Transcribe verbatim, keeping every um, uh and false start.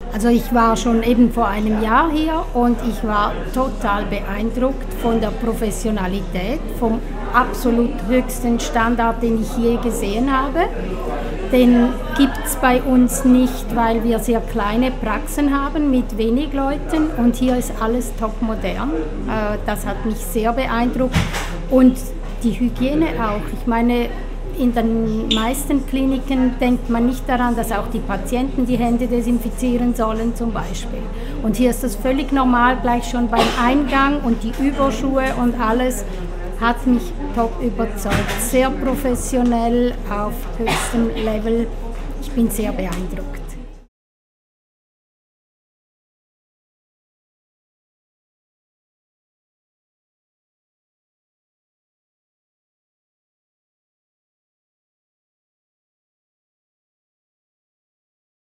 Also ich war schon eben vor einem Jahr hier und ich war total beeindruckt von der Professionalität, vom absolut höchsten Standard, den ich je gesehen habe. Den gibt es bei uns nicht, weil wir sehr kleine Praxen haben mit wenig Leuten und hier ist alles topmodern. Das hat mich sehr beeindruckt und die Hygiene auch. Ich meine, in den meisten Kliniken denkt man nicht daran, dass auch die Patienten die Hände desinfizieren sollen zum Beispiel. Und hier ist das völlig normal, gleich schon beim Eingang und die Überschuhe und alles hat mich top überzeugt. Sehr professionell, auf höchstem Level. Ich bin sehr beeindruckt.